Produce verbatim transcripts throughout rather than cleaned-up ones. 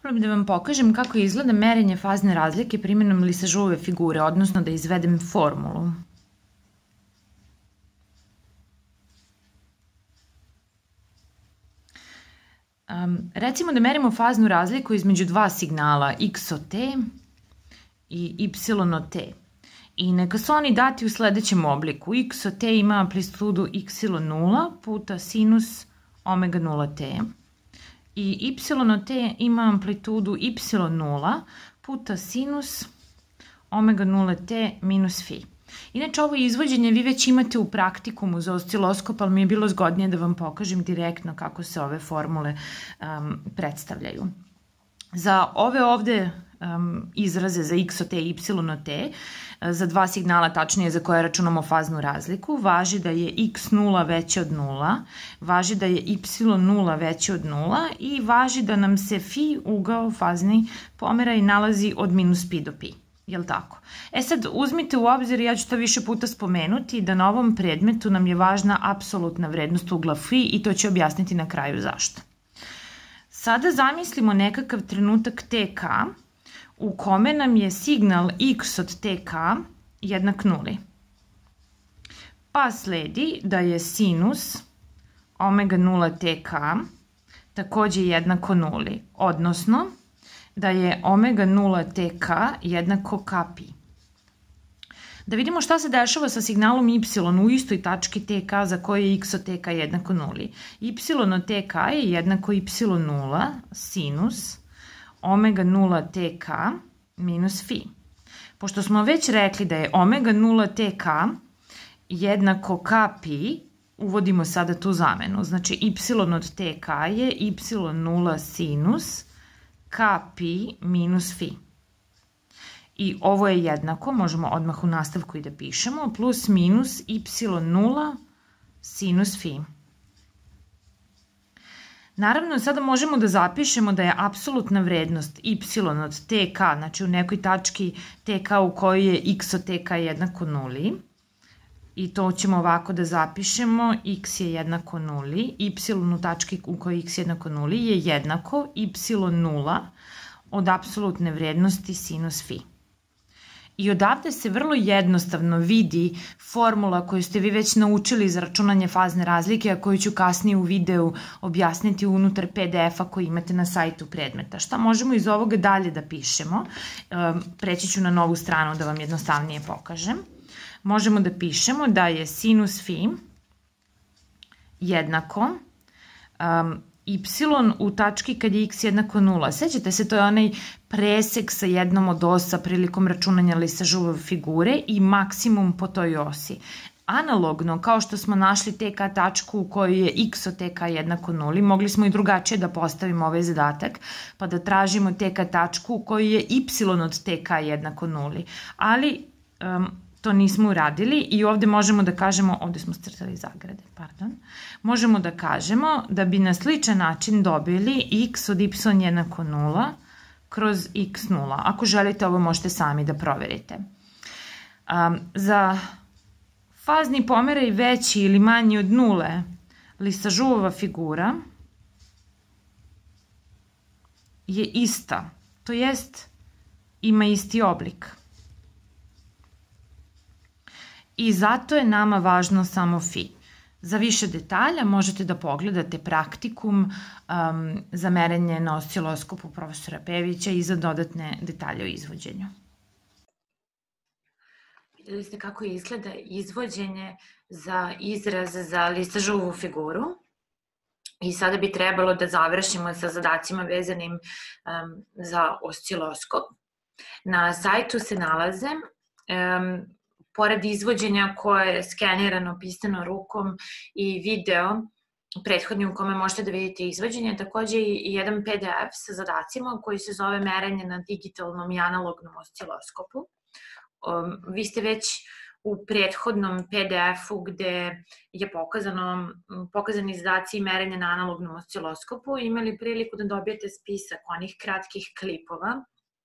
Probam da vam pokažem kako izgleda merenje fazne razlike primjenom Lissajous figure, odnosno da izvedem formulu. Um, recimo da merimo faznu razliku između dva signala x od t i y od t. I neka su oni dati u sledećem obliku. X od t ima amplitudu y nula puta sinus omega nula t. I y od t ima amplitudu y nula puta sinus omega nula t minus phi. Inače, ovo izvođenje vi već imate u praktikumu za osciloskop, ali mi je bilo zgodnije da vam pokažem direktno kako se ove formule um, predstavljaju. Za ove ovde um, izraze za x od t i y od t, za dva signala, tačnije za koje računamo faznu razliku, važi da je x nula veće od nula, važi da je y nula veće od nula i važi da nam se phi, ugao fazni pomeraj, nalazi od minus pi do pi. Jel' tako? E sad, uzmite u obzir, ja ću to više puta spomenuti, da na ovom predmetu nam je važna apsolutna vrednost ugla phi i to ću objasniti na kraju zašto. Sada zamislimo nekakav trenutak tk u kome nam je signal x od tk jednak nuli. Pa sledi da je sinus omega nula tk takođe jednako nuli, odnosno da je omega nula tk jednako kpi. Da vidimo šta se dešava sa signalom y u istoj tački tk za koje je x od tk jednako nuli. Y od tk je jednako y nula sinus omega nula tk minus phi. Pošto smo već rekli da je omega nula tk jednako kpi, uvodimo sada tu zamenu. Znači, y od tk je y nula sinus kpi minus phi. I ovo je jednako, možemo odmah u nastavku i da pišemo, plus minus y nula sinus phi. Naravno, sada možemo da zapišemo da je apsolutna vrednost y od tk, znači u nekoj tački tk u kojoj je x od tk jednako nuli. I to ćemo ovako da zapišemo, x je jednako nuli, y u tački u kojoj x jednako nuli je jednako y nula od apsolutne vrednosti sinus phi. I odavde se vrlo jednostavno vidi formula koju ste vi već naučili za računanje fazne razlike, a koju ću kasnije u videu objasniti unutar pe de efa koji imate na sajtu predmeta. Šta možemo iz ovoga dalje da pišemo? Preći ću na novu stranu da vam jednostavnije pokažem. Možemo da pišemo da je sinus phi jednako um, y u tački kad je x jednako nula. Sećate se, to je onaj presek sa jednom od osa prilikom računanja Lissajous figure i maksimum po toj osi. Analogno, kao što smo našli tk tačku u kojoj je x od tk jednako nuli, mogli smo i drugačije da postavimo ovaj zadatak, pa da tražimo tk tačku u kojoj je y od tk jednako nuli. Ali um, to nismo uradili i ovde možemo da kažemo, ovde smo scrtali zagrade, pardon, možemo da kažemo da bi na sličan način dobili x od y jednako nula kroz x nula. Ako želite, ovo možete sami da proverite. Um, za fazni pomeraj veći ili manji od nule, Lissajouova figura je ista, to jest ima isti oblik. I zato je nama važno samo phi. Za više detalja možete da pogledate praktikum um, za merenje na osciloskopu profesora Pevića i za dodatne detalje o izvođenju. Videli ste kako izgleda izvođenje za izraz za Lissajouovu figuru. I sada bi trebalo da završimo sa zadacima vezanim um, za osciloskop. Na sajtu se nalaze um, pored izvođenja koje je skenirano, pisano rukom i video prethodni u kome možete da vidite izvođenje, takođe i jedan pe de ef sa zadacima koji se zove merenje na digitalnom i analognom osciloskopu. Vi ste već u prethodnom pe de efu gde je pokazano, pokazani zadaci i merenje na analognom osciloskopu imali priliku da dobijete spisak onih kratkih klipova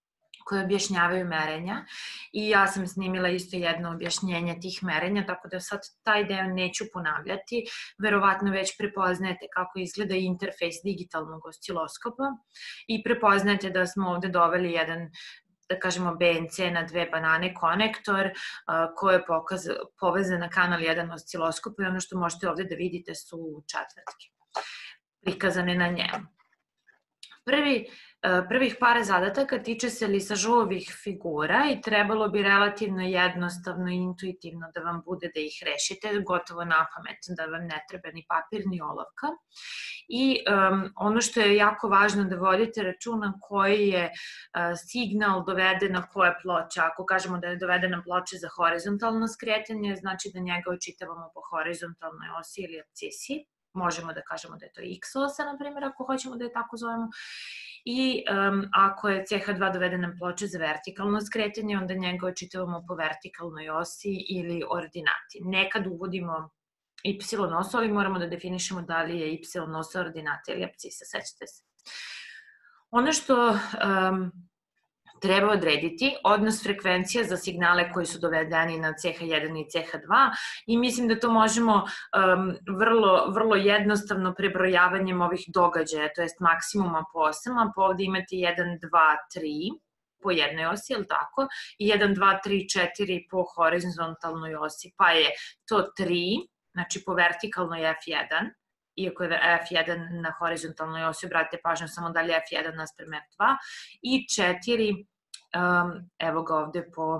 koje objašnjavaju merenja i ja sam snimila isto jedno objašnjenje tih merenja, tako da sad taj deo neću ponavljati. Verovatno već prepoznajete kako izgleda interfejs digitalnog osciloskopa i prepoznajete da smo ovde doveli jedan, da kažemo, B N C na dve banane konektor koji je povezan na kanal jedan osciloskopa i ono što možete ovde da vidite su četvrtke prikazane na njemu. Prvi, prvih par zadataka tiče se lisažovih figura i trebalo bi relativno jednostavno i intuitivno da vam bude da ih rešite, gotovo na pamet, da vam ne treba ni papir ni olovka. I um, ono što je jako važno da vodite računa koji je uh, signal doveden na koje ploče. Ako kažemo da je doveden na ploče za horizontalno skretanje, znači da njega očitavamo po horizontalnoj osi ili apsisi. Možemo da kažemo da je to X osa, na primjer, ako hoćemo da je tako zovemo. I um, ako je C H dva doveden na ploče za vertikalno skretanje, onda njega očitavamo po vertikalnoj osi ili ordinati. Nekad uvodimo Y osu, ali moramo da definišemo da li je Y osa ordinata ili apsisa, sećate se. Ono što um, treba odrediti, odnos frekvencija za signale koji su dovedeni na C H jedan i C H dva i mislim da to možemo um, vrlo, vrlo jednostavno prebrojavanjem ovih događaja, to jest maksimuma po osama, pa ovde imate jedan, dva, tri po jednoj osi, ili tako, i jedan, dva, tri, četiri po horizontalnoj osi, pa je to tri, znači po vertikalnoj F jedan, iako je F jedan na horizontalnoj osi, obratite pažnju samo da li je F jedan naspram F dva, i četiri, um, evo ga ovde po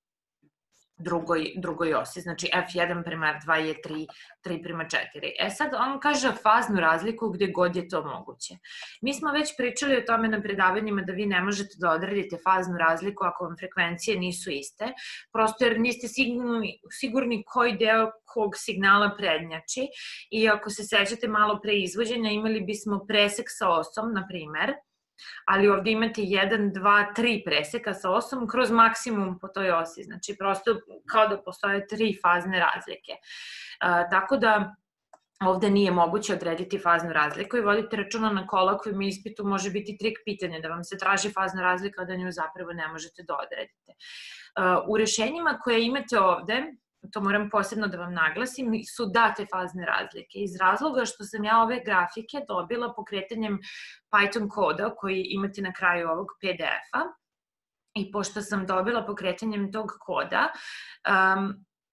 drugoj, drugoj osi, znači F jedan prema F dva je tri, tri prema četiri. E sad, on kaže faznu razliku gde god je to moguće. Mi smo već pričali o tome na predavanjima da vi ne možete da odredite faznu razliku ako vam frekvencije nisu iste, prosto jer niste sigurni, sigurni koji deo kog signala prednjači i ako se sećate malo pre izvođenja imali bismo presek sa osom, na primer, ali ovde imate jedan, dva, tri preseka sa osom kroz maksimum po toj osi, znači prosto kao da postoje tri fazne razlike. Uh, tako da ovde nije moguće odrediti faznu razliku i vodite računa na kolokvijumu ispitu, može biti trik pitanja da vam se traži fazna razlika, a da nju zapravo ne možete da odredite. Uh, u rešenjima koje imate ovde, to moram posebno da vam naglasim, su date fazne razlike iz razloga što sam ja ove grafike dobila pokretanjem Python koda koji imate na kraju ovog P D F-a i pošto sam dobila pokretanjem tog koda, um,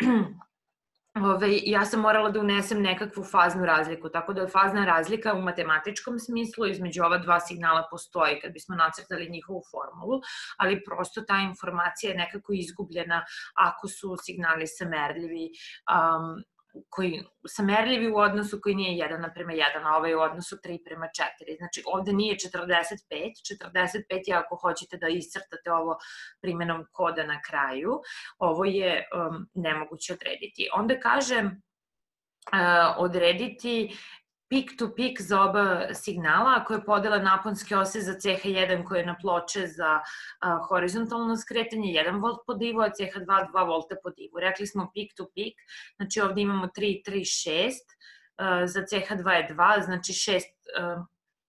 Ove, ja sam morala da unesem nekakvu faznu razliku, tako da fazna razlika u matematičkom smislu između ova dva signala postoji kad bismo nacrtali njihovu formulu, ali prosto ta informacija je nekako izgubljena ako su signali samerljivi, um, koji samerljivi u odnosu koji nije jedan naprema jedan, a ovaj u odnosu tri prema četiri. Znači ovde nije četrdeset pet, četrdeset pet je ako hoćete da iscrtate ovo primenom koda na kraju, ovo je um, nemoguće odrediti. Onda kaže uh, odrediti peak to peak za oba signala, ako je podela naponske ose za C H jedan koje je na ploče za a, horizontalno skretanje jedan volt po divu, a C H dva dva volta po divu. Rekli smo peak to peak, znači ovde imamo tri, tri, šest, a, za C H dva je dva, znači šest, a,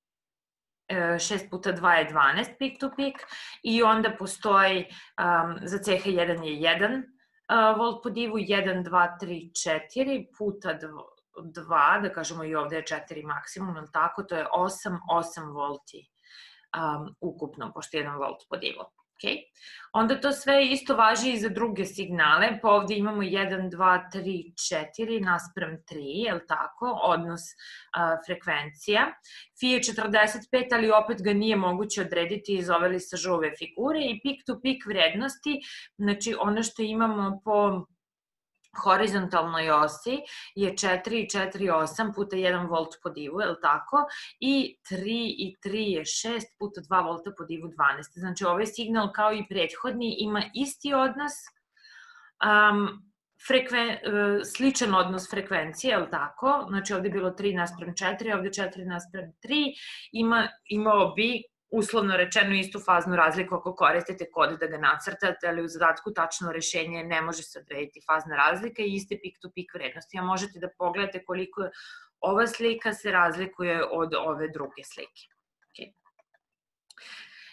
šest puta dva je dvanaest peak to peak i onda postoji a, za C H jedan je jedan volt po divu, jedan, dva, tri, četiri puta dva, da kažemo i ovde je četiri maksimum, ali tako, to je osam, osam volti um, ukupno, pošto je jedan volt po divu. Okay. Onda to sve isto važi i za druge signale, pa ovde imamo jedan, dva, tri, četiri naspram tri, je li tako, odnos uh, frekvencija. Fi je četrdeset pet, ali opet ga nije moguće odrediti iz ove lisažove figure i peak to peak vrednosti, znači ono što imamo po horizontalnoj osi je četiri, četiri, osam puta jedan volt po divu, je li tako? I tri i tri je šest puta dva volta po divu dvanaest. Znači ovaj signal kao i prethodni ima isti odnos, um, frekven, uh, sličan odnos frekvencije, je li tako? Znači ovde je bilo tri naspram četiri, ovde četiri naspram tri, ima, imao bi uslovno rečeno istu faznu razliku ako koristite kod da ga nacrtate, ali u zadatku tačno rešenje ne može se odrediti fazna razlika i iste peak to peak vrednosti. A možete da pogledate koliko ova slika se razlikuje od ove druge slike. Okay.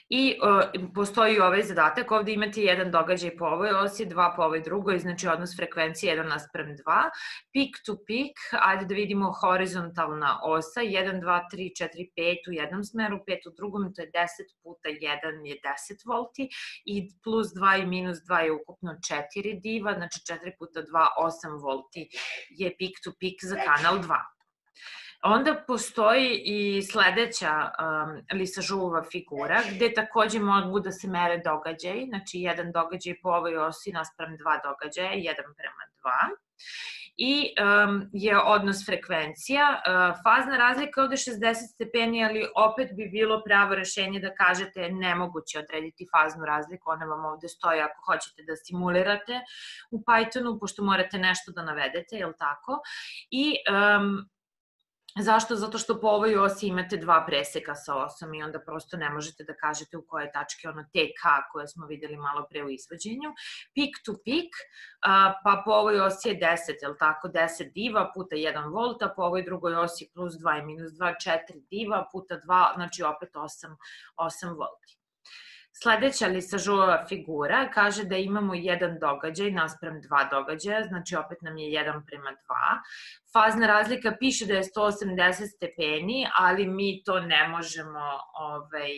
I postoji ovaj zadatak, ovde imate jedan događaj po ovoj osi, dva po ovoj drugoj, znači odnos frekvencije jedan naspram dva. Peak to peak, ajde da vidimo horizontalna osa, jedan, dva, tri, četiri, pet u jednom smeru, pet u drugom, to je deset puta jedan je deset volti i plus dva i minus dva je ukupno četiri diva, znači četiri puta dva, osam volti je peak to peak za kanal dva. Onda postoji i sledeća um, Lissajous-ova figura, gde takođe mogu da se mere događaj, znači jedan događaj po ovoj osi naspram dva događaja, jedan prema dva. I um, je odnos frekvencija. Uh, fazna razlika je ovde šezdeset stepeni, ali opet bi bilo pravo rešenje da kažete nemoguće odrediti faznu razliku, ona vam ovde stoji ako hoćete da simulirate u Pythonu, pošto morate nešto da navedete, je li tako? I um, zašto? Zato što po ovoj osi imate dva preseka sa osom i onda prosto ne možete da kažete u koje tačke ono T K koje smo videli malo pre u izvođenju. Peak to peak, pa po ovoj osi je deset, je li tako, deset diva puta jedan volt, a po ovoj drugoj osi plus dva i minus dva, četiri diva puta dva, znači opet osam volti. Sledeća Lissajous-ova figura kaže da imamo jedan događaj naspram dva događaja, znači opet nam je jedan prema dva. Fazna razlika piše da je sto osamdeset stepeni, ali mi to ne možemo ovaj,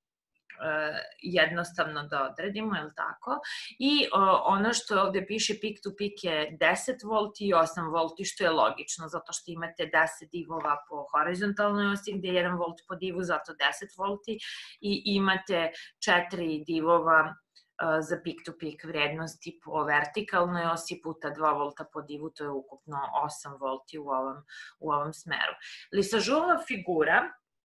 jednostavno da odredimo, je li tako? I ono što ovde piše peak to peak je deset volti i osam volti, što je logično, zato što imate deset divova po horizontalnoj osi, gde je jedan volt po divu, zato deset volti, i imate četiri divova za peak to peak vrednosti po vertikalnoj osi puta dva volta po divu, to je ukupno osam volti u ovom, u ovom smeru. Lissajous-ova figura,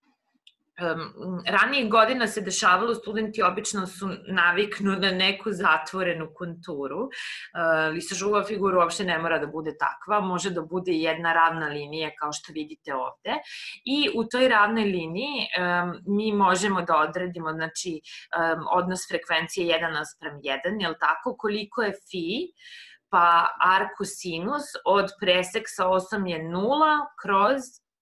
Um, ranijih godina se dešavalo, studenti obično su naviknu na neku zatvorenu konturu. Uh, Lissajous-ova figura uopšte ne mora da bude takva, može da bude jedna ravna linija kao što vidite ovde. I u toj ravnoj liniji um, mi možemo da odredimo, znači, um, odnos frekvencije jedan naspram jedan, je li tako, koliko je fi, pa arkosinus od presek sa osom je nula kroz,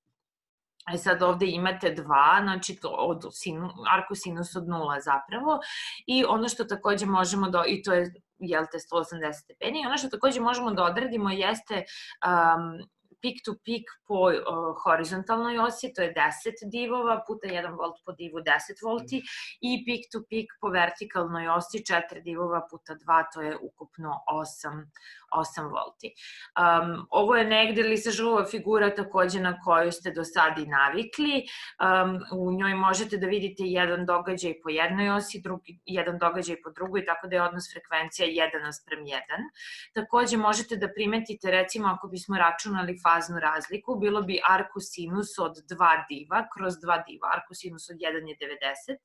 a sad ovde imate dva, znači to od sinu, arkosinus od nula zapravo, i ono što takođe možemo da, i to je, jel te, sto osamdeset stepeni, ono što takođe možemo da odredimo jeste um, peak to peak po uh, horizontalnoj osi, to je deset divova puta jedan volt po divu, deset volti, i peak to peak po vertikalnoj osi, četiri divova puta dva, to je ukupno osam volti. Um, ovo je negde Lissajous-ova figura takođe na koju ste do sada i navikli. Um, u njoj možete da vidite jedan događaj po jednoj osi, drugi, jedan događaj po drugoj, tako da je odnos frekvencija jedan naspram jedan. Takođe možete da primetite, recimo, ako bismo računali faznu razliku, bilo bi arkosinus od dva diva kroz dva diva, arkosinus od jedan je devedeset,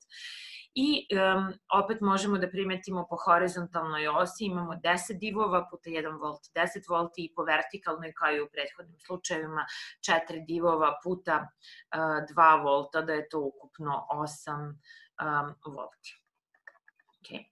i um, opet možemo da primetimo po horizontalnoj osi imamo deset divova puta jedan volt, deset volti, i po vertikalnoj, kao i u prethodnim slučajevima, četiri divova puta uh, dva volta, da je to ukupno osam um, volti. Okay.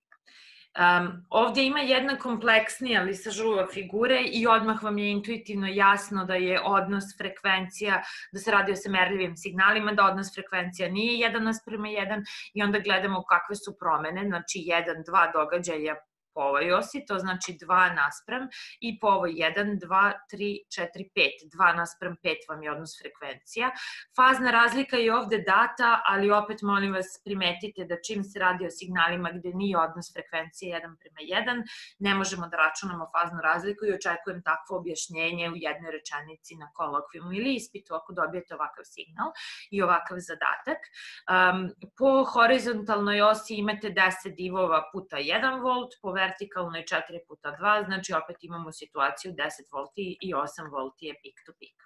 Um, ovde ima jedna kompleksnija Lissajous-ova figura i odmah vam je intuitivno jasno da je odnos frekvencija, da se radi o semerljivim signalima, da odnos frekvencija nije jedan naspram jedan, i onda gledamo kakve su promene, znači jedan, dva događaja po ovoj osi, to znači dva naspram, i po ovoj jedan, dva, tri, četiri, pet, dva naspram pet vam je odnos frekvencija. Fazna razlika je ovde data, ali opet molim vas primetite da čim se radi o signalima gde nije odnos frekvencije jedan prema jedan, ne možemo da računamo faznu razliku i očekujem takvo objašnjenje u jednoj rečenici na kolokvijumu ili ispitu ako dobijete ovakav signal i ovakav zadatak. Um, po horizontalnoj osi imate deset divova puta jedan volt, po vertikalnoj četiri puta dva, znači opet imamo situaciju deset volti i osam volti je peak to peak.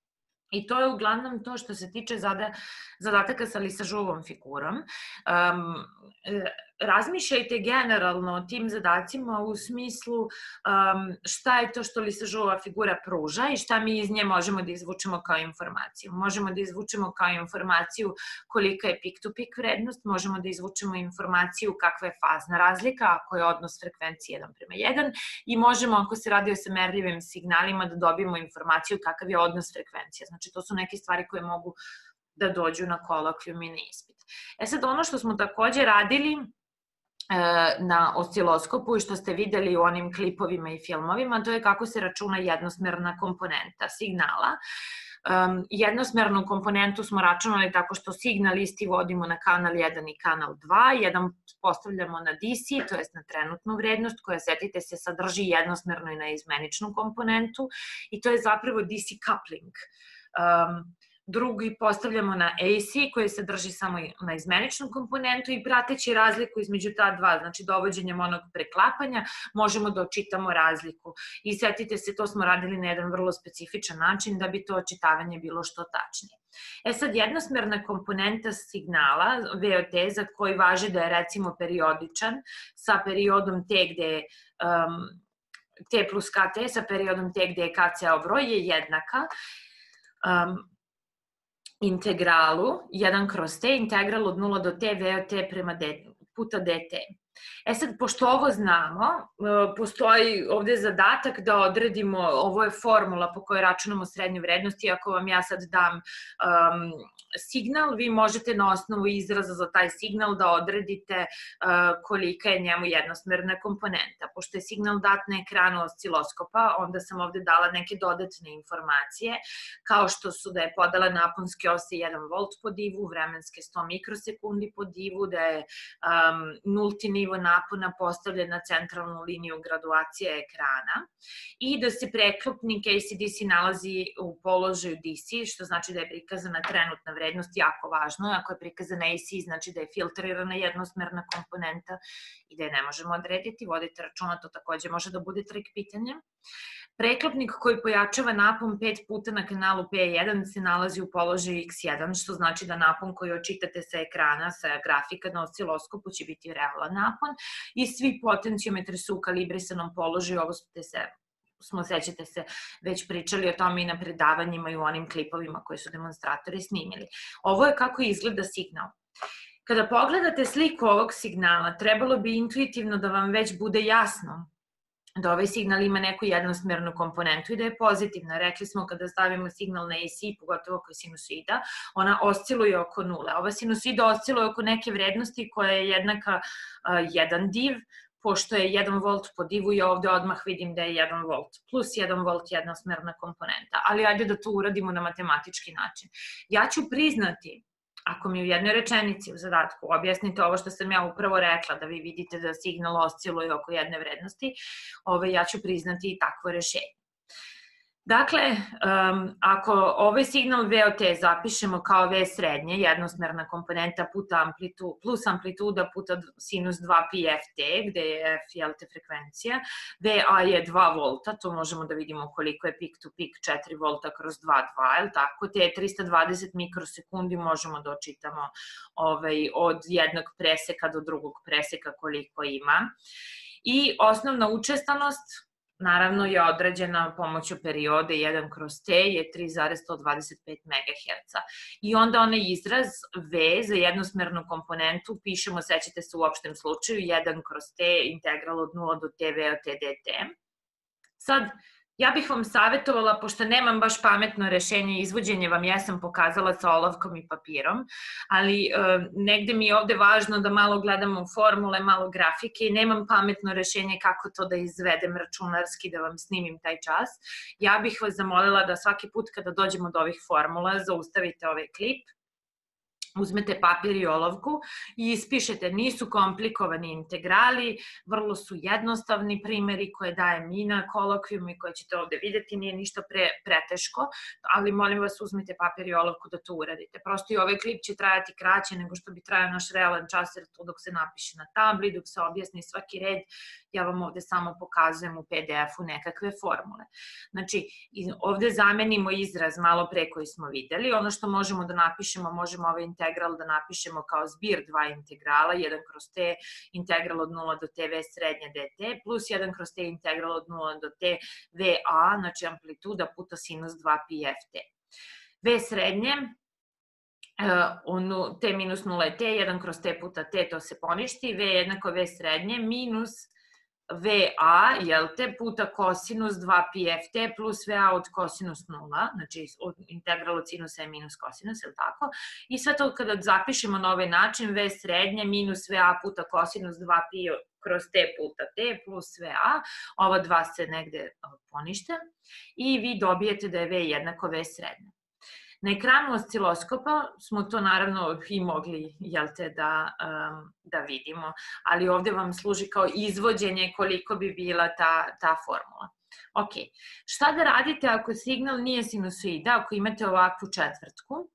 I to je uglavnom to što se tiče zadataka sa Lissajous-ovom figurom. Um, razmišljajte generalno o tim zadacima u smislu um, šta je to što Lissajous-ova figura pruža i šta mi iz nje možemo da izvučemo kao informaciju. Možemo da izvučemo kao informaciju kolika je peak to peak vrednost, možemo da izvučemo informaciju kakva je fazna razlika, ako je odnos frekvencije jedan prema jedan, i možemo, ako se radi o semerljivim signalima, da dobijemo informaciju kakav je odnos frekvencija. Znači, to su neke stvari koje mogu da dođu na kolokvijum i na ispit. E sad, ono što smo takođe radili na osciloskopu i što ste videli u onim klipovima i filmovima, to je kako se računa jednosmerna komponenta signala. Um, jednosmernu komponentu smo računali tako što signal isti vodimo na kanal jedan i kanal dva, jedan postavljamo na D C, to jest na trenutnu vrednost, koja, setite se, sadrži jednosmernu i neizmeničnu komponentu i to je zapravo D C coupling. Um, Drugi postavljamo na A C koji se drži samo na izmeničnu komponentu i prateći razliku između ta dva, znači dovođenjem onog preklapanja, možemo da očitamo razliku. I setite se, to smo radili na jedan vrlo specifičan način da bi to očitavanje bilo što tačnije. E sad, jednosmerna komponenta signala, V O T, za koji važi da je recimo periodičan, sa periodom T gde je um, T plus K T, sa periodom T gde je K ceo broj, je jednaka um, integralu jedan kroz T, integral od nula do T, V O T prema D, puta dt. E sad, pošto ovo znamo, postoji ovde zadatak da odredimo, ovo je formula po kojoj računamo srednju vrednost i ako vam ja sad dam um, signal, vi možete na osnovu izraza za taj signal da odredite uh, kolika je njemu jednosmerna komponenta. Pošto je signal dat na ekranu osciloskopa, onda sam ovde dala neke dodatne informacije, kao što su da je podela naponske ose jedan volt po divu, vremenske sto mikrosekundi po divu, da je um, nulti nivo napona postavljen na centralnu liniju graduacije ekrana i da se preklopnik A C D C nalazi u položaju D C, što znači da je prikazana trenutna vrednost, jako važno. Ako je prikazana A C, znači da je filtrirana jednosmerna komponenta i da je ne možemo odrediti. Vodite računa, to takođe može da bude trik pitanja. Preklopnik koji pojačava napon pet puta na kanalu P jedan se nalazi u položaju X jedan, što znači da napon koji očitate sa ekrana, sa grafika na osciloskopu će biti realan napon i svi potencijometri su u kalibrisanom položaju, ovo ste se smo, sećate se, već pričali o tome i na predavanjima i u onim klipovima koje su demonstratori snimili. Ovo je kako izgleda signal. Kada pogledate sliku ovog signala, trebalo bi intuitivno da vam već bude jasno da ovaj signal ima neku jednosmernu komponentu i da je pozitivna. Rekli smo kada stavimo signal na A C, pogotovo ako je sinusoida, ona osciluje oko nule. Ova sinusoida osciluje oko neke vrednosti koja je jednaka jedan div, pošto je jedan volt po divu i ovde odmah vidim da je jedan volt, plus jedan volt jednosmerna komponenta. Ali ajde da to uradimo na matematički način. Ja ću priznati, ako mi u jednoj rečenici u zadatku objasnite ovo što sam ja upravo rekla, da vi vidite da signal osciluje oko jedne vrednosti, ja ću priznati i takvo rešenje. Dakle, ako ovaj signal V O T zapišemo kao V srednje, jednosmerna komponenta plus amplituda puta sinus dva pi F T, gde je F frekvencija, V A je dva volta, to možemo da vidimo koliko je pik to pik, četiri volta kroz dva, dva, je li tako? Te trista dvadeset mikrosekundi možemo da očitamo od jednog preseka do drugog preseka koliko ima. I osnovna učestanost, naravno, je određena pomoću periode jedan kroz T je tri zarez sto dvadeset pet megaherca. I onda onaj izraz V za jednosmernu komponentu pišemo, sećate se, u opštem slučaju, jedan kroz T integral od nula do T V O T dt. Sad, ja bih vam savjetovala, pošto nemam baš pametno rešenje, izvođenje vam jesam pokazala sa olovkom i papirom, ali negde mi je ovde važno da malo gledamo formule, malo grafike i nemam pametno rešenje kako to da izvedem računarski, da vam snimim taj čas. Ja bih vas zamolila da svaki put kada dođemo do ovih formula zaustavite ovaj klip, uzmete papir i olovku i ispišete, nisu komplikovani integrali, vrlo su jednostavni primeri koje dajem i na kolokvijum i koje ćete ovde videti, nije ništa preteško, ali molim vas uzmite papir i olovku da to uradite. Prosto i ovaj klip će trajati kraće nego što bi trajao naš realan čas, jer to dok se napiše na tabli, dok se objasni svaki red, ja vam ovde samo pokazujem u P D F-u nekakve formule. Znači, ovde zamenimo izraz malo pre koji smo videli, ono što možemo da napišemo, možemo ovaj integral da napišemo kao zbir dva integrala, jedan kroz T integral od nula do T V srednje dt, plus jedan kroz T integral od nula do T V A, znači amplituda puta sinus dva pi F T. V srednje, T minus nula je T, jedan kroz T puta T, to se poništi, V jednako V srednje minus V A, jel te, puta kosinus dva pi F T plus V A od kosinus nula, znači integral od sinusa je minus kosinus, jel tako? I sve to kada zapišemo na ovaj način, V srednje minus V A puta kosinus dva pi kroz T puta T plus V A, ova dva se negde ponište i vi dobijete da je V jednako V srednje. Na ekranu osciloskopa smo to naravno i mogli, jel te, da, um, da vidimo, ali ovde vam služi kao izvođenje koliko bi bila ta, ta formula. Ok, šta da radite ako signal nije sinusoida, ako imate ovakvu četvrtku?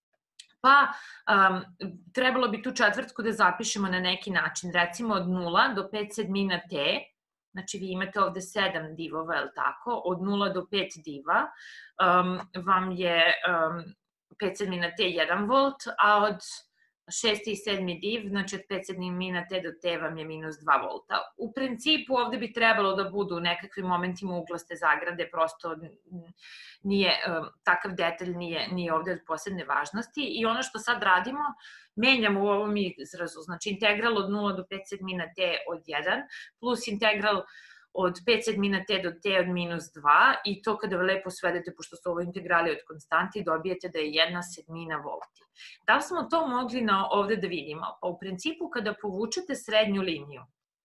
Pa um, trebalo bi tu četvrtku da zapišemo na neki način, recimo od nula do pet sedmina T, znači vi imate ovde sedam divova, je li tako, od nula do pet diva um, vam je um, pet sedmina T jedan volt, a od šesti i sedmi div, znači od pet sedmina T do T vam je minus dva volta. U principu ovde bi trebalo da budu u nekakvim momentima uglaste zagrade, prosto nije, um, takav detalj nije, nije ovde od posebne važnosti i ono što sad radimo, menjamo u ovom izrazu, znači integral od nula do pet sedmina T od jedan plus integral od pet sedmina T do T od minus dva i to kada lepo svedete, pošto su ovo integrali od konstanti, dobijete da je jedna sedmina volti. Da li smo to mogli na ovde da vidimo? Pa u principu kada povučete srednju liniju,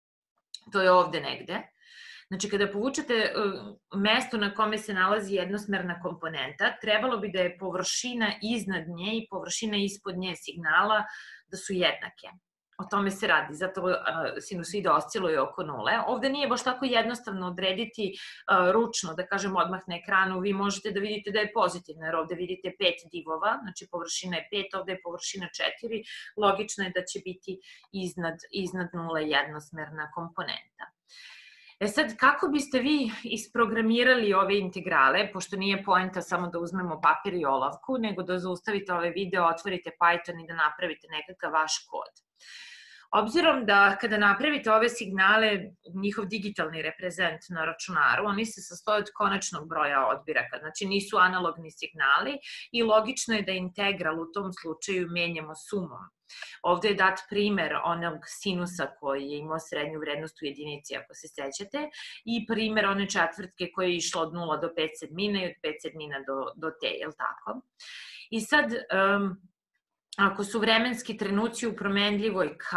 to je ovde negde, znači kada povučete mesto na kome se nalazi jednosmerna komponenta, trebalo bi da je površina iznad nje i površina ispod nje signala da su jednake. O tome se radi, zato sinusoida osciluje oko nule. Ovde nije baš tako jednostavno odrediti ručno, da kažem odmah na ekranu, vi možete da vidite da je pozitivno, jer ovde vidite pet divova, znači površina je pet, ovde je površina četiri, logično je da će biti iznad, iznad nule jednosmerna komponenta. E sad, kako biste vi isprogramirali ove integrale, pošto nije poenta samo da uzmemo papir i olovku, nego da zaustavite ovaj video, otvorite Python i da napravite nekakav vaš kod. Obzirom da kada napravite ove signale, njihov digitalni reprezent na računaru, oni se sastoje od konačnog broja odbiraka, znači nisu analogni signali i logično je da integral u tom slučaju menjamo sumom. Ovde je dat primer onog sinusa koji je imao srednju vrednost u jedinici, ako se sećate, i primer one četvrtke koja je išla od nula do pet sedmina i od pet sedmina do, do T, je li tako? I sad, um, ako su vremenski trenuci u promenljivoj K,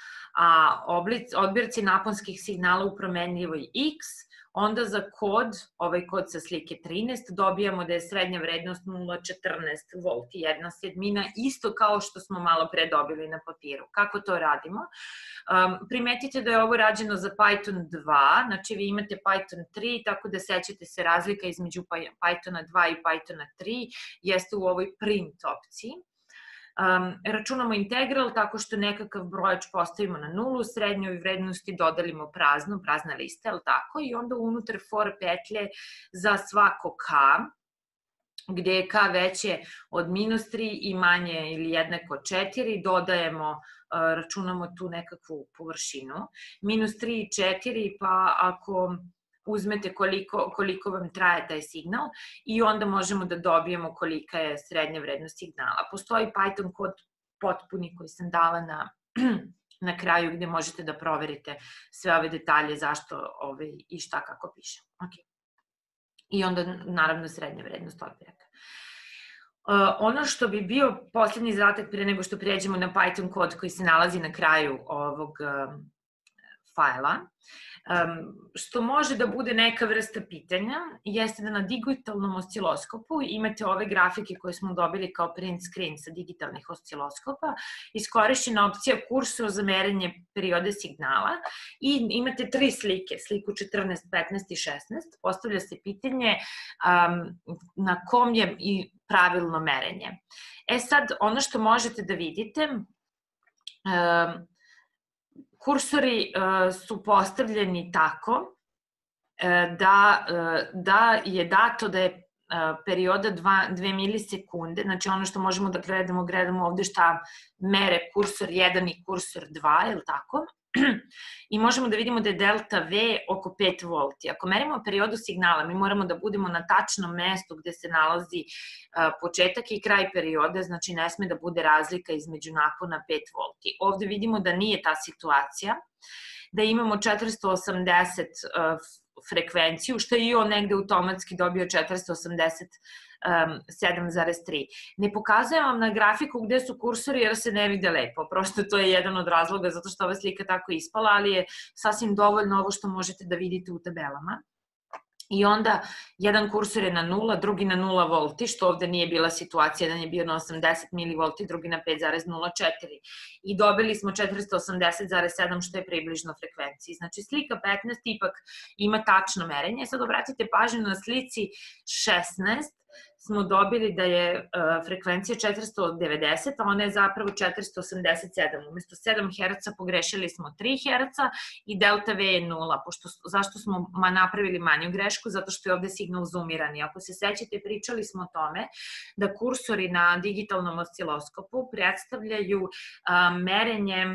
a odbirci naponskih signala u promenljivoj X, onda za kod, ovaj kod sa slike trinaest, dobijamo da je srednja vrednost nula zarez četrnaest volti, jedna sedmina, isto kao što smo malo pre dobili na papiru. Kako to radimo? Um, primetite da je ovo rađeno za Python dva, znači vi imate Python tri, tako da sećate se razlika između Pythona dva i Pythona tri, jeste u ovoj print opciji. Um, računamo integral tako što nekakav brojač postavimo na nulu, srednjoj vrednosti dodelimo prazno, prazna lista, je li tako? I onda unutar for petlje za svako k, gde je k veće od minus tri i manje ili jednako četiri, dodajemo, uh, računamo tu nekakvu površinu. Minus tri i četiri, pa ako uzmete koliko, koliko vam traje taj signal i onda možemo da dobijemo kolika je srednja vrednost signala. Postoji Python kod potpuni koji sam dala na, na kraju gde možete da proverite sve ove detalje zašto ove, i šta kako piše. Okay. I onda naravno srednja vrednost odbiraka. Uh, ono što bi bio poslednji zadatak pre nego što pređemo na Python kod koji se nalazi na kraju ovog um, fajla, um, što može da bude neka vrsta pitanja, jeste da na digitalnom osciloskopu imate ove grafike koje smo dobili kao print screen sa digitalnih osciloskopa, iskorišćena opcija kursor za merenje periode signala i imate tri slike, sliku četrnaest, petnaest i šesnaest. Postavlja se pitanje um, na kom je i pravilno merenje. E sad, ono što možete da vidite, um, kursori uh, su postavljeni tako uh, da, uh, da je dato da je perioda dve milisekunde, znači ono što možemo da gledamo, gledamo ovde šta mere kursor jedan i kursor dva, je li tako? I možemo da vidimo da je delta V oko pet volti. Ako merimo periodu signala, mi moramo da budemo na tačnom mestu gde se nalazi početak i kraj perioda, znači ne sme da bude razlika između napona pet volti. Ovde vidimo da nije ta situacija, da imamo četiristo osamdeset frekvenciju, što je i on negde automatski dobio četiristo osamdeset sedam zarez tri. Ne pokazujem vam na grafiku gde su kursori jer se ne vide lepo, prosto to je jedan od razloga zato što ova slika tako ispala, ali je sasvim dovoljno ovo što možete da vidite u tabelama. I onda jedan kursor je na nula, drugi na nula volti, što ovde nije bila situacija, jedan je bio na osamdeset milivolti, drugi na pet zarez nula četiri. I dobili smo četiristo osamdeset zarez sedam, što je približno frekvenciji. Znači slika petnaest ipak ima tačno merenje. Sad obratite pažnju na slici šesnaest, smo dobili da je frekvencija četiristo devedeset, a ona je zapravo četiristo osamdeset sedam. Umesto sedam herca pogrešili smo tri herca i delta V je nula. Zašto smo napravili manju grešku? Zato što je ovde signal zoomiran. I ako se sećate, pričali smo o tome da kursori na digitalnom osciloskopu predstavljaju merenje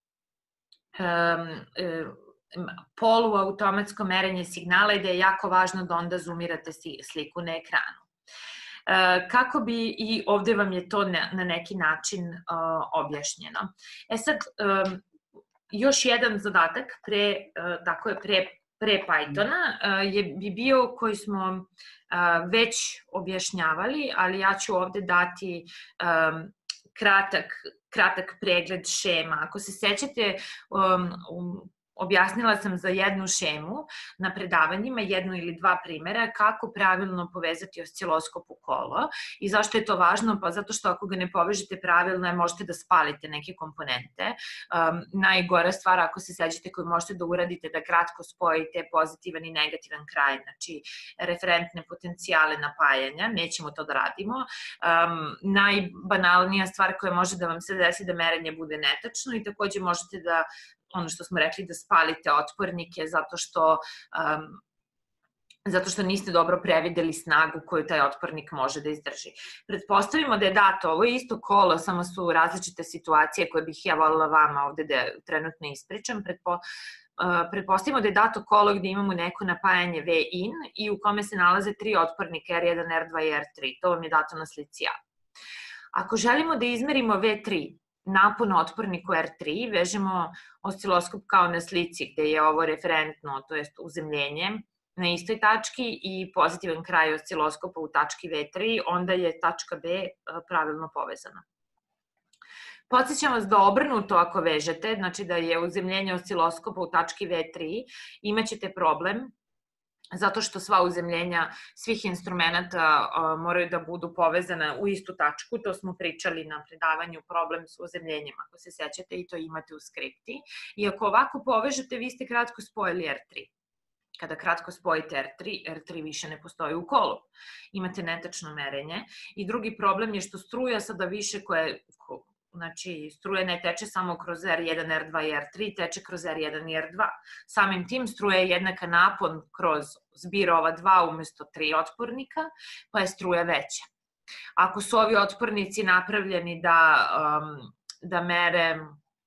poluautomatsko merenje signala i da je jako važno da onda zoomirate sliku na ekranu. Kako bi, i ovde vam je to na neki način objašnjeno. E sad, još jedan zadatak pre, tako je, pre, pre Pythona bi bio koji smo već objašnjavali, ali ja ću ovde dati kratak, kratak pregled šema. Ako se sećate, objasnila sam za jednu šemu na predavanjima, jednu ili dva primera, kako pravilno povezati osciloskop u kolo. I zašto je to važno? Pa zato što ako ga ne povežete pravilno, možete da spalite neke komponente. Najgora stvar, ako se sećate, koju možete da uradite, da kratko spojite pozitivan i negativan kraj, znači referentne potencijale napajanja, nećemo to da radimo. Najbanalnija stvar koja može da vam se desi da merenje bude netačno i takođe možete da ono što smo rekli, da spalite otpornike zato što, zato što niste dobro prevideli snagu koju taj otpornik može da izdrži. Pretpostavimo da je dato, ovo je isto kolo, samo su različite situacije koje bih ja volila vama ovde da trenutno ispričam. Pretpostavimo da je dato kolo gde imamo neko napajanje V in i u kome se nalaze tri otpornika R jedan, R dva i R tri. To vam je dato na slici A. Ako želimo da izmerimo V tri, napon na otporniku R tri, vežemo osciloskop kao na slici gde je ovo referentno, to je uzemljenje na istoj tački i pozitivan kraj osciloskopa u tački V tri, onda je tačka B pravilno povezana. Podsjećam vas da obrnuto ako vežete, znači da je uzemljenje osciloskopa u tački V tri, imaćete problem zato što sva uzemljenja svih instrumenta moraju da budu povezana u istu tačku, to smo pričali na predavanju problem s uzemljenjem, ako se sećate, i to imate u skripti. I ako ovako povežete, vi ste kratko spojili R tri. Kada kratko spojite R tri, R tri više ne postoji u kolu. Imate netačno merenje. I drugi problem je što struja sada više koje... Znači, struja ne teče samo kroz R jedan, R dva i R tri, teče kroz R jedan i R dva. Samim tim struja je jednaka napon kroz zbir ova dva umesto tri otpornika, pa je struja veća. Ako su ovi otpornici napravljeni da, um, da mere,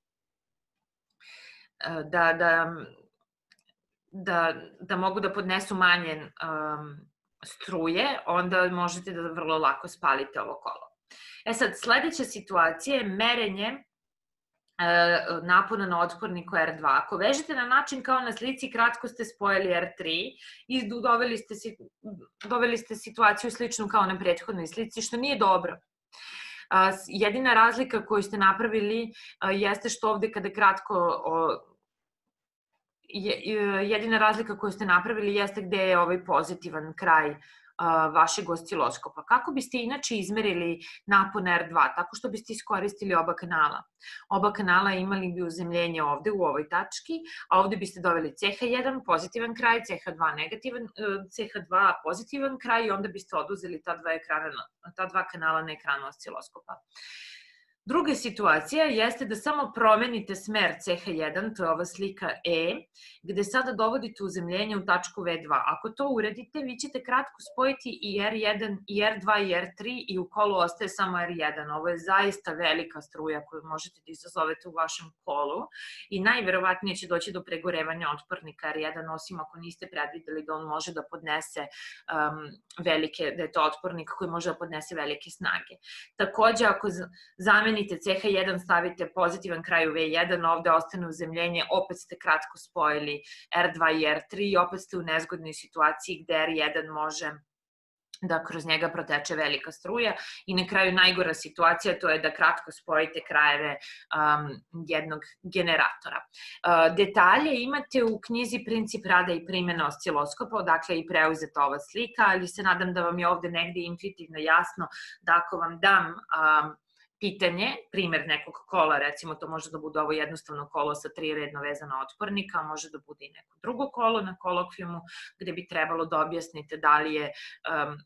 da, da, da, da mogu da podnesu manje um, struje, onda možete da vrlo lako spalite ovo kolo. E sad, sledeća situacija je merenje napona na otporniku R dva. Ako vežete na način kao na slici, kratko ste spojili R tri i doveli ste, doveli ste situaciju sličnu kao na prethodnoj slici, što nije dobro. Jedina razlika koju ste napravili jeste što ovde kada kratko... Jedina razlika koju ste napravili jeste gde je ovaj pozitivan kraj vašeg osciloskopa. Kako biste inače izmerili napon R dva? Tako što biste iskoristili oba kanala. Oba kanala imali bi uzemljenje ovde u ovoj tački, a ovde biste doveli C H jedan pozitivan kraj, C H dva negativan, C H dva pozitivan kraj i onda biste oduzeli ta dva, ekrana, ta dva kanala na ekranu osciloskopa. Druga situacija jeste da samo promenite smer C H jedan, to je ova slika E, gde sada dovodite uzemljenje u tačku V dva. Ako to uradite, vi ćete kratko spojiti i R jedan, i R dva, i R tri i u kolu ostaje samo R jedan. Ovo je zaista velika struja koju možete da izazovete u vašem kolu i najverovatnije će doći do pregorevanja otpornika R jedan, osim ako niste predvideli da on može da podnese um, velike, da je to otpornik koji može da podnese velike snage. Takođe, ako zamenite C H jedan, stavite pozitivan kraj u V jedan, ovde ostane uzemljenje, opet ste kratko spojili R dva i R tri i opet ste u nezgodnoj situaciji gde R jedan može da kroz njega proteče velika struja i na kraju najgora situacija to je da kratko spojite krajeve um, jednog generatora. Uh, detalje imate u knjizi Princip rada i primjena osciloskopa, odakle je i preuzeta ova slika, ali se nadam da vam je ovde negde intuitivno jasno da ako vam dam um, pitanje, primer nekog kola, recimo to može da bude ovo jednostavno kolo sa tri redno vezana otpornika, može da bude i neko drugo kolo na kolokvijumu gde bi trebalo da objasnite da li je, um,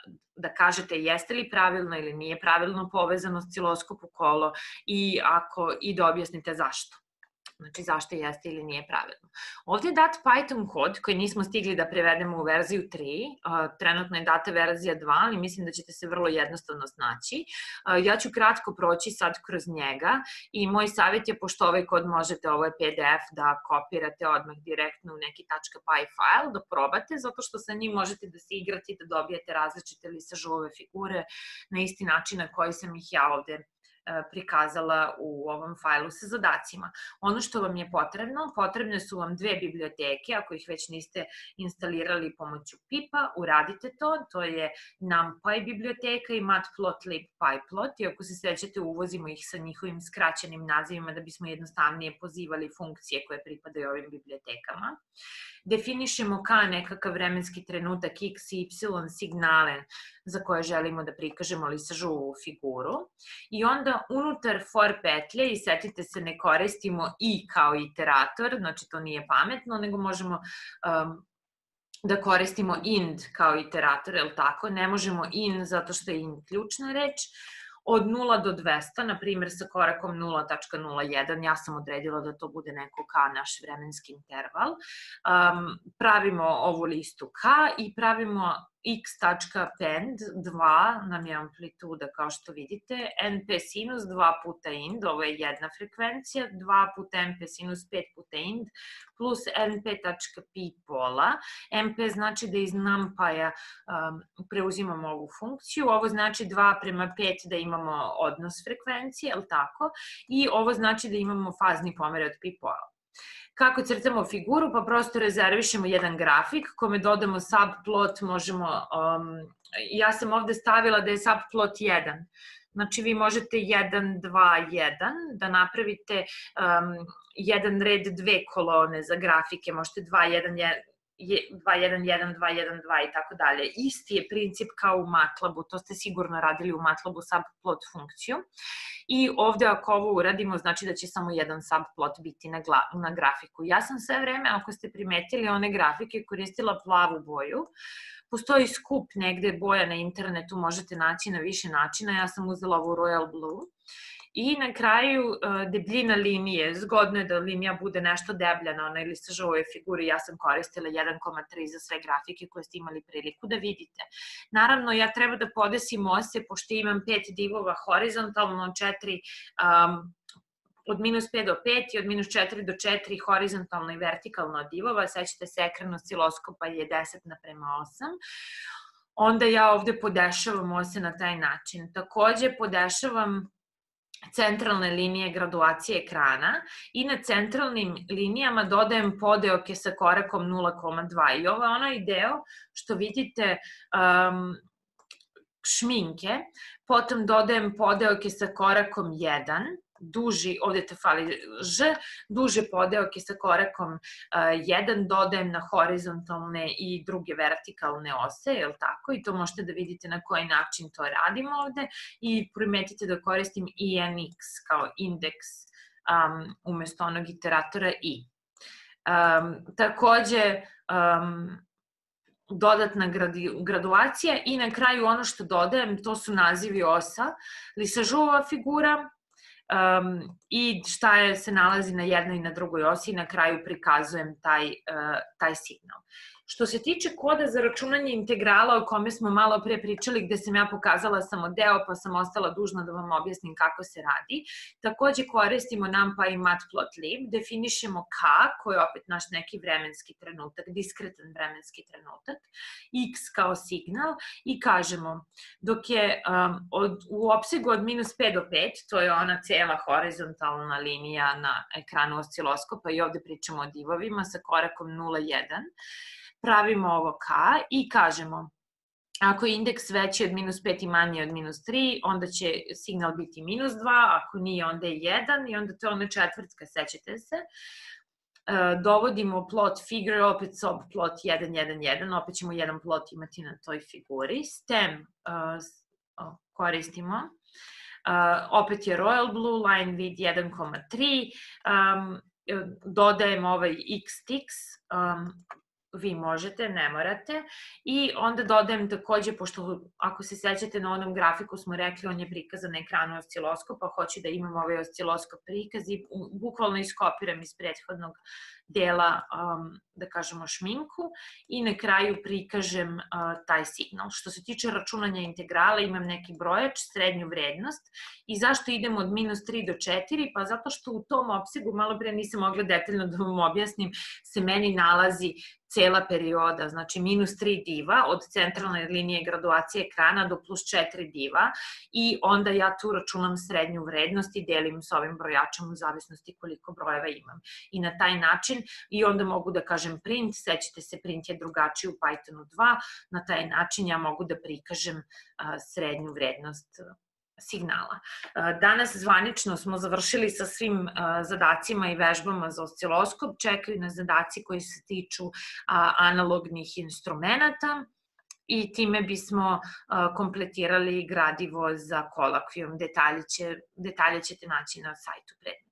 da kažete jeste li pravilno ili nije pravilno povezano osciloskop u kolo i, ako, i da objasnite zašto. Znači zašto jeste ili nije pravilno. Ovde je dat Python kod koji nismo stigli da prevedemo u verziju tri, trenutno je data verzija dva, ali mislim da ćete se vrlo jednostavno snaći. Ja ću kratko proći sad kroz njega i moj savjet je, pošto ovaj kod možete, ovo je P D F, da kopirate odmah direktno u neki .py file, da probate, zato što sa njim možete da se igrate i da dobijete različite lisažove figure na isti način na koji sam ih ja ovde prikazala u ovom fajlu sa zadacima. Ono što vam je potrebno, potrebne su vam dve biblioteke, ako ih već niste instalirali pomoću pipa, uradite to, to je NumPy biblioteka i Matplotlib PyPlot, i ako se sećate uvozimo ih sa njihovim skraćenim nazivima da bismo jednostavnije pozivali funkcije koje pripadaju ovim bibliotekama. Definišemo K nekakav vremenski trenutak X i Y signale za koje želimo da prikažemo lisažovu figuru i onda unutar for petlje, i setite se, ne koristimo i kao iterator, znači to nije pametno, nego možemo um, da koristimo ind kao iterator, je li tako? Ne možemo in zato što je in ključna reč. Od nula do dvesta, na primjer sa korakom nula tačka nula jedan, ja sam odredila da to bude neko K, naš vremenski interval. Um, pravimo ovu listu K i pravimo x.pend, dva nam je amplituda kao što vidite, np sinus dva puta ind, ovo je jedna frekvencija, dva puta np sinus pet puta ind, plus np.pi pola. Np znači da iz NumPy-a um, preuzimamo ovu funkciju, ovo znači dva prema pet da imamo odnos frekvencije, je li tako? I ovo znači da imamo fazni pomer od pi pola. Kako crtamo figuru? Pa prosto rezervišemo jedan grafik kome dodamo subplot, možemo, um, ja sam ovde stavila da je subplot jedan. Znači vi možete jedan, dva, jedan da napravite um, jedan red, dve kolone za grafike, možete dva, jedan, dva, jedan, jedan, dva, jedan, dva i tako dalje. Isti je princip kao u MATLAB-u, to ste sigurno radili u MATLAB-u subplot funkciju. I ovde ako ovo uradimo, znači da će samo jedan subplot biti na, na grafiku. Ja sam sve vreme, ako ste primetili one grafike, koristila plavu boju. Postoji skup negde boja na internetu, možete naći na više načina. Ja sam uzela ovu Royal Blue. I na kraju debljina linije, zgodno je da linija bude nešto deblja na onoj lisažovoj figuri, ja sam koristila jedan zarez tri za sve grafike koje ste imali priliku da vidite. Naravno, ja treba da podesim ose, pošto imam pet divova horizontalno, četiri um, od minus pet do pet i od minus četiri do četiri horizontalno i vertikalno divova, sećate se ekran osciloskopa je deset naprema osam. Onda ja ovde podešavam ose na taj način. Takođe podešavam centralne linije graduacije ekrana i na centralnim linijama dodajem podeoke sa korakom nula zarez dva. I ovo je onaj deo što vidite um, šminke, potom dodajem podeoke sa korakom jedan, duži, ovde te fali ž, duže podeoke sa korakom jedan, dodajem na horizontalne i druge vertikalne ose, je li tako? I to možete da vidite na koji način to radimo ovde i primetite da koristim inx kao indeks um, umesto onog iteratora i. Um, takođe, um, dodatna graduacija i na kraju ono što dodajem, to su nazivi osa, lisažova figura, um, i šta je, se nalazi na jednoj i na drugoj osi i na kraju prikazujem taj, uh, taj signal. Što se tiče koda za računanje integrala o kome smo malo pre pričali, gde sam ja pokazala samo deo pa sam ostala dužna da vam objasnim kako se radi, takođe koristimo NumPy i Matplotlib, definišemo k, koji je opet naš neki vremenski trenutak, diskretan vremenski trenutak, x kao signal i kažemo dok je um, od, u opsegu od minus pet do pet, to je ona cela horizontalna linija na ekranu osciloskopa i ovde pričamo o divovima sa korakom nula jedan, pravimo ovo k i kažemo ako je indeks veći od minus pet i manji od minus tri, onda će signal biti minus dva, ako nije onda je jedan i onda to je ona četvrtka, sećate se. Dovodimo plot figure, opet sob plot jedan jedan jedan, opet ćemo jedan plot imati na toj figuri. Stem koristimo. Opet je royal blue, line width jedan zarez tri, dodajemo ovaj xtix, vi možete, ne morate, i onda dodajem takođe, pošto ako se sećate na onom grafiku smo rekli, on je prikazan na ekranu osciloskopa, hoću da imam ovaj osciloskop prikaz i bukvalno iskopiram iz prethodnog dela, um, da kažemo, šminku i na kraju prikažem uh, taj signal. Što se tiče računanja integrala, imam neki brojač, srednju vrednost i zašto idemo od minus tri do četiri? Pa zato što u tom opsegu, malo pre nisam mogla detaljno da vam objasnim, se meni nalazi cela perioda, znači minus tri diva od centralne linije graduacije ekrana do plus četiri diva i onda ja tu računam srednju vrednost i delim s ovim brojačem u zavisnosti koliko brojeva imam. I na taj način, i onda mogu da kažem print, sećate se, print je drugačiji u Pythonu dva, na taj način ja mogu da prikažem srednju vrednost signala. Danas zvanično smo završili sa svim zadacima i vežbama za osciloskop, čekaju nas zadaci koji se tiču analognih instrumenta i time bismo kompletirali gradivo za kolokvijum. Detalje ćete naći na sajtu predmeta.